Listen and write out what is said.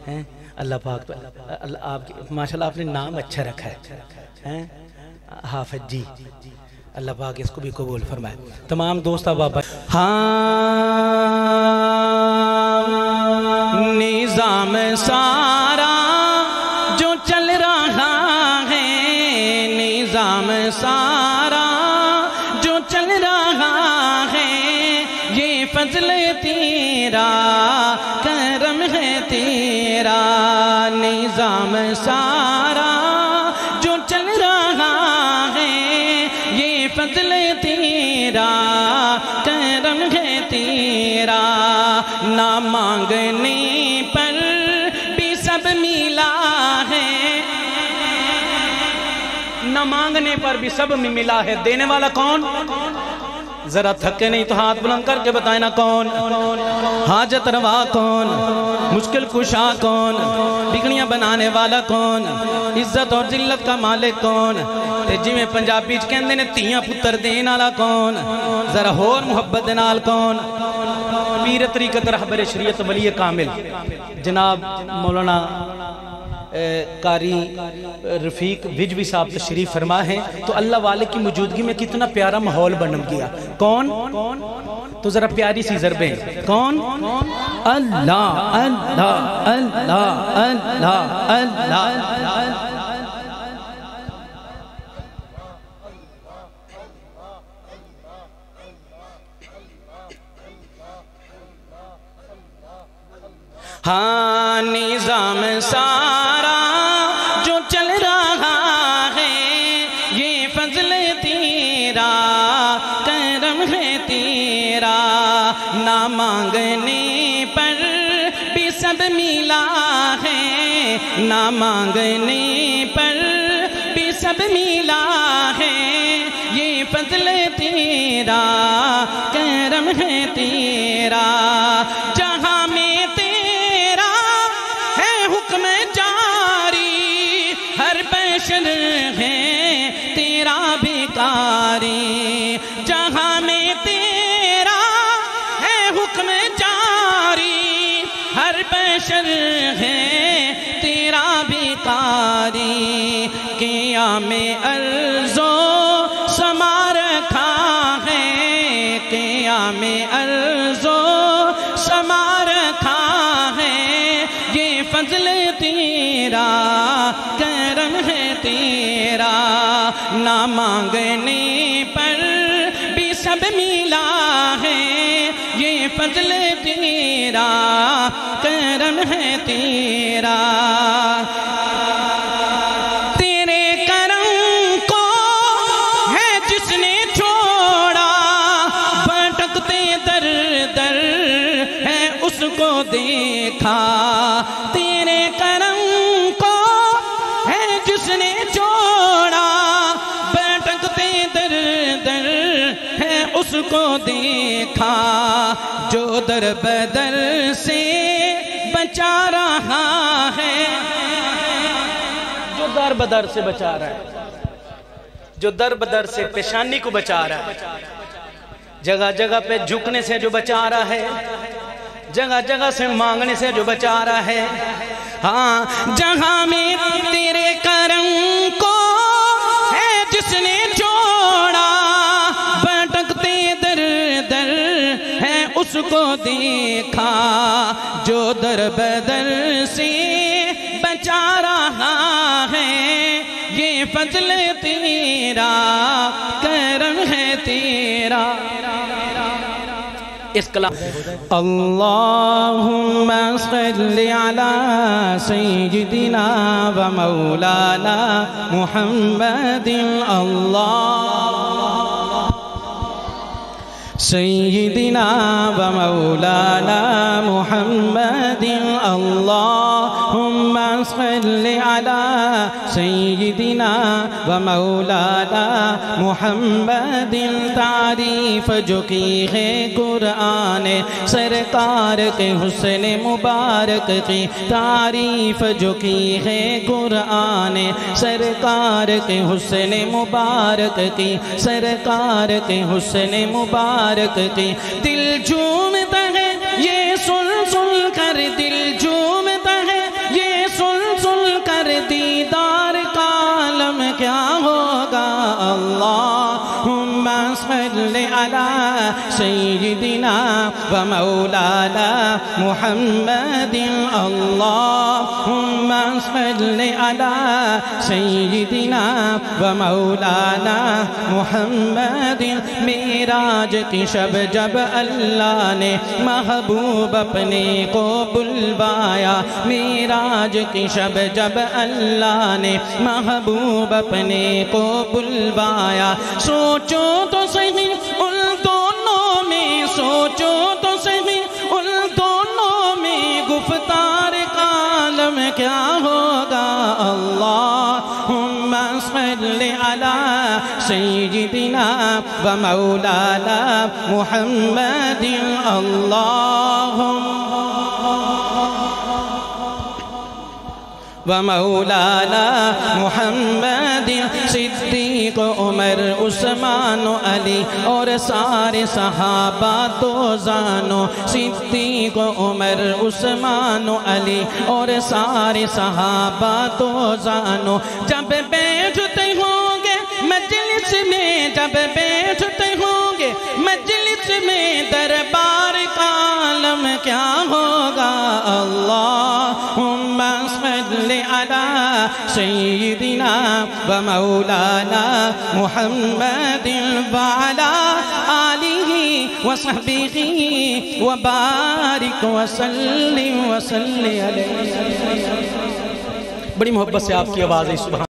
اللہ پاک آپ ماشاءاللہ آپ نے نام اچھا رکھا ہے حافظ جی، اللہ پاک اس کو بھی قبول فرمائے۔ تمام دوست احباب، نظام سارا جو چل رہا ہے، نظام سارا جو چل رہا ہے، یہ فضل تیرا کرم ہے تیرا، نظام سارا جو چل رہا ہے، یہ فضل تیرا کرم ہے تیرا، نہ مانگنے پر بھی سب ملا ہے، نہ مانگنے پر بھی سب میں ملا ہے، دینے والا کون؟ ذرا تھکے نہیں تو ہاتھ بلند کر کے بتائیں نا کون؟ حاجت روا کون؟ مشکل کشا کون؟ بگڑیاں بنانے والا کون؟ عزت اور ذلت کا مالک کون؟ تے جی میں پنجابی چ کہندے نے تیاں پتر دین والا کون؟ ذرا ہور محبت نال کون؟ پیر طریقت رہبر شریعت ولی کامل جناب مولانا قاری رفیق وجوی صاحب تشریف فرما ہے، تو اللہ والے کی موجودگی میں کتنا پیارا ماحول بن گیا۔ کون؟ تو ذرا پیاری سی ضربیں، کون؟ اللہ اللہ اللہ اللہ اللہ۔ ہاں نظام سارا جو چل رہا ہے، یہ فضل تیرا کرم ہے تیرا، نہ مانگنے پر بھی سب ملا ہے، نہ مانگنے پر بھی سب ملا ہے، یہ فضل تیرا کرم ہے تیرا، جہاں میں ہے تیرا بھکاری، جہاں میں تیرا ہے حکم جاری، ہر بشر ہے تیرا بھکاری، قیام ارض و سما رکھا ہے، قیام ارض و سما رکھا ہے، یہ فضل تیرا کرم ہے تیرا، نہ مانگنے پر بھی سب ملا ہے، یہ فضل تیرا کرم ہے تیرا، تیرے کرم کو ہے جس نے چھوڑا، بھٹکتے در در ہے اس کو دیکھا، تیرے کرم کو ہے جس نے چھوڑا، بھٹکتے در در ہے اس کو دیکھا، جو در بدر سے بچا رہا ہے، جو در بدر سے بچا رہا ہے، جو در بدر سے پیشانی کو بچا رہا ہے، جگہ جگہ پہ جھکنے سے جو بچا رہا ہے، جگہ جگہ سے مانگنے سے جو بچا رہا ہے، ہاں جہاں میں تیرے کرم کو ہے جس نے چھوڑا، بھٹکتے در در ہے اس کو دیکھا، جو در بدر سے بچا رہا ہے، یہ فضل تیرا کرم ہے تیرا، اس کلام اللہم صلی علی سیدنا و مولانا محمد، اللہ سیدنا و مولانا محمد، اللہم صلی علی سیدنا و مولانا محمد، تعریف جو کی ہے قرآن سرکار کے حسن مبارک کی، تعریف جو کی ہے قرآن سرکار کے حسن مبارک کی، سرکار کے حسن مبارک کی، دل جھومتا ہے یہ سن سن کر، دل جھومتا ہے على سيدنا ومولانا محمد اللهم صل على سيدنا ومولانا محمد معراج کی شب جب اللہ نے محبوب اپنے کو بلوایا معراج کی شب جب اللہ نے محبوب اپنے کو بلوایا سوچو تو صحیح ان دونوں میں سوچو تو صحیح ان دونوں میں گفتار کا عالم کیا ہوگا اللہم صل علی سیدنا و مولانا محمد اللہم ومولانا محمد صدیق عمر عثمان علی اور سارے صحابہ تو جانو صدیق عمر عثمان علی اور سارے صحابہ تو جانو جب بیٹھتے ہوں گے مجلس میں جب بیٹھتے ہوں گے مجلس میں دربار کا عالم کیا ہوگا اللہم صل علی سیدنا و مولانا محمد وعلی آلہ وصحبہ وبارک وسلم علیہ بڑی محبت سے آپ کی آواز ہے سبحان